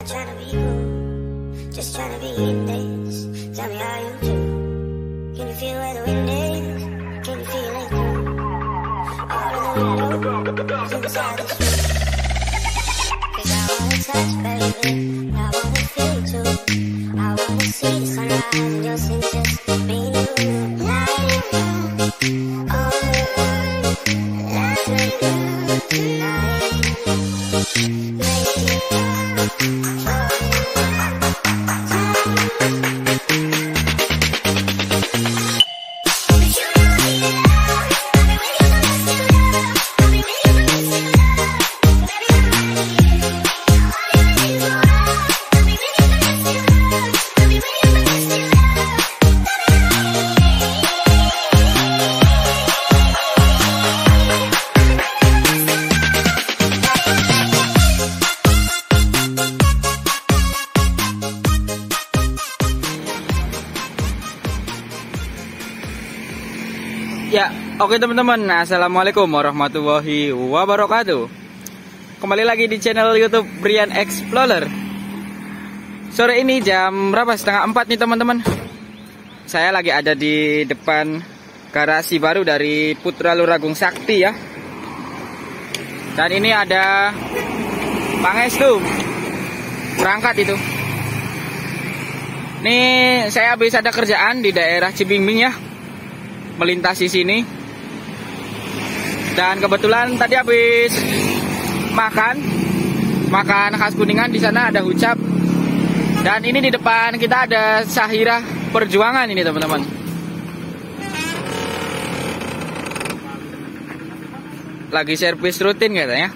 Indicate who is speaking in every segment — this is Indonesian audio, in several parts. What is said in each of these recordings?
Speaker 1: trying to be cool, just trying to be in this. Tell me how you do. Can you feel where the wind is? Can you feel it through all of the windows inside the street? 'Cause I wanna touch, baby, I wanna feel too. I wanna see the sunrise and your skin just me and you. Light it up, all the way, light it up tonight. Make it up.
Speaker 2: Ya, oke teman-teman, assalamualaikum warahmatullahi wabarakatuh. Kembali lagi di channel YouTube Brian Explorer. Sore ini jam berapa? Setengah 4 nih teman-teman. Saya lagi ada di depan garasi baru dari Putra Luragung Sakti ya. Dan ini ada Pangestu berangkat itu. Nih saya habis ada kerjaan di daerah Cibimbing ya, melintasi sini. Dan kebetulan tadi habis makan khas Kuningan, di sana ada Hucap. Dan ini di depan kita ada Sahira Perjuangan ini teman-teman. Lagi servis rutin katanya.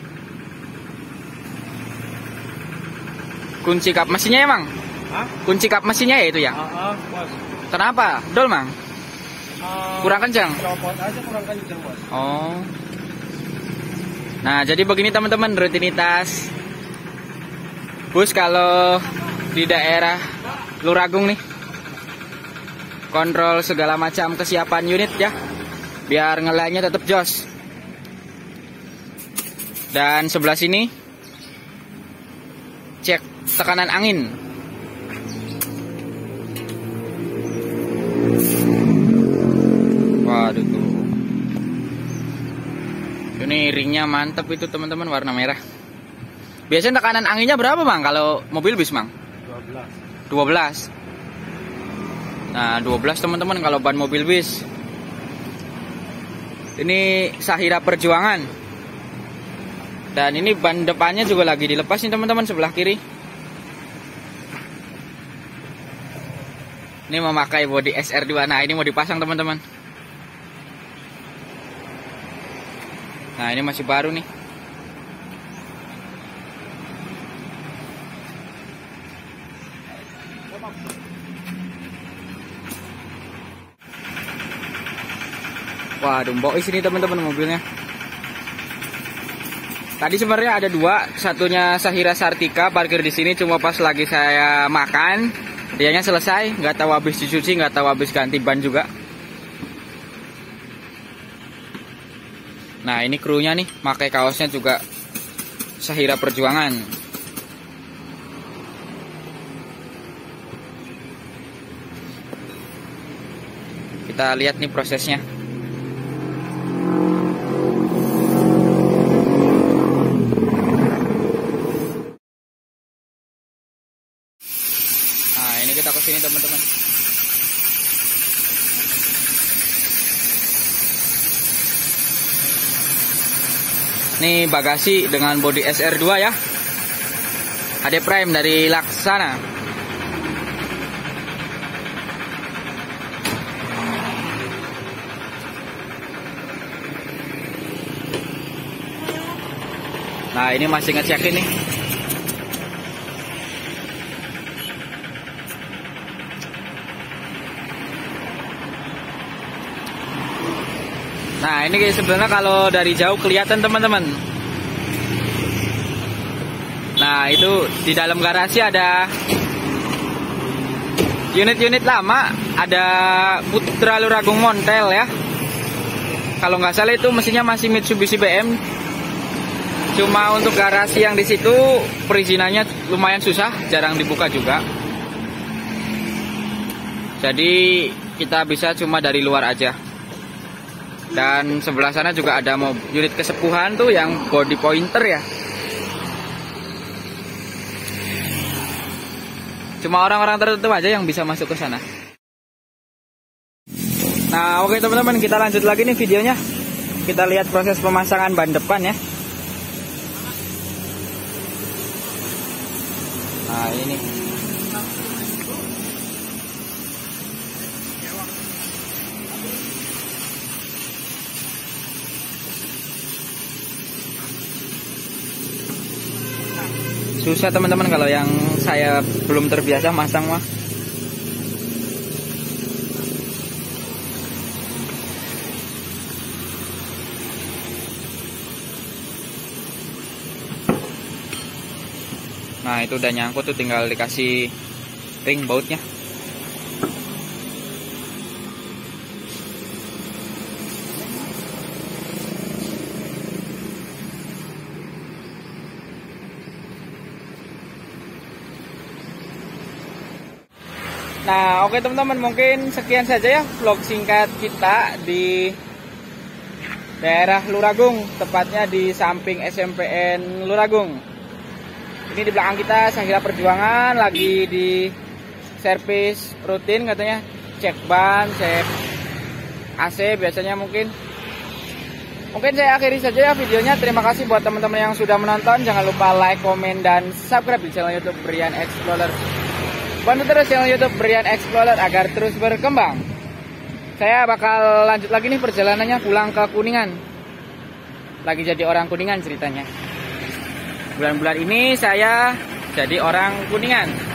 Speaker 2: Kunci kap mesinnya emang? Hah? Kunci kap mesinnya ya itu ya?
Speaker 3: Bos.
Speaker 2: Kenapa? Dol mang? Kurang kencang?
Speaker 3: Copot aja kurang kencang, Bos.
Speaker 2: Oh. Nah, jadi begini teman-teman rutinitas bus kalau di daerah Luragung nih. Kontrol segala macam kesiapan unit ya, biar ngelainya tetap jos. Dan sebelah sini cek tekanan angin. Waduh tuh. Ini ringnya mantep itu teman-teman, warna merah. Biasanya tekanan anginnya berapa bang kalau mobil bis bang? 12. Nah 12 teman-teman kalau ban mobil bis. Ini Sahira Perjuangan. Dan ini ban depannya juga lagi dilepas nih teman-teman, sebelah kiri. Ini memakai bodi SR2. Nah ini mau dipasang teman-teman. Nah ini masih baru nih. Waduh, mbok sini teman-teman mobilnya. Tadi sebenarnya ada dua, satunya Sahira Sartika parkir di sini, cuma pas lagi saya makan, dianya selesai, nggak tahu habis dicuci, nggak tahu habis ganti ban juga. Nah ini krunya nih, pakai kaosnya juga Sahira Perjuangan. Kita lihat nih prosesnya. Nah ini kita kesini teman-teman. Ini bagasi dengan bodi SR2 ya, HD Prime dari Laksana. Nah ini masih ngecekin nih. Nah ini sebenarnya kalau dari jauh kelihatan teman-teman. Nah itu di dalam garasi ada unit-unit lama, ada Putra Luragung Montel ya. Kalau nggak salah itu mesinnya masih Mitsubishi BM Cuma untuk garasi yang di situ perizinannya lumayan susah, jarang dibuka juga. Jadi kita bisa cuma dari luar aja. Dan sebelah sana juga ada unit kesepuhan tuh yang body pointer ya. Cuma orang-orang tertentu aja yang bisa masuk ke sana. Nah, oke teman-teman, kita lanjut lagi nih videonya. Kita lihat proses pemasangan ban depan ya. Nah, ini. Susah teman-teman kalau yang saya belum terbiasa masang mah. Nah, itu udah nyangkut tuh, tinggal dikasih ring bautnya. Nah, oke teman-teman, mungkin sekian saja ya vlog singkat kita di daerah Luragung, tepatnya di samping SMPN Luragung. Ini di belakang kita Sahila Perjuangan lagi di servis rutin katanya, cek ban, cek AC biasanya mungkin. Mungkin saya akhiri saja ya videonya. Terima kasih buat teman-teman yang sudah menonton. Jangan lupa like, komen, dan subscribe di channel YouTube Brian Explorer. Bantu terus channel YouTube Brian Explorer agar terus berkembang. Saya bakal lanjut lagi nih perjalanannya pulang ke Kuningan. Lagi jadi orang Kuningan ceritanya. Bulan-bulan ini saya jadi orang Kuningan.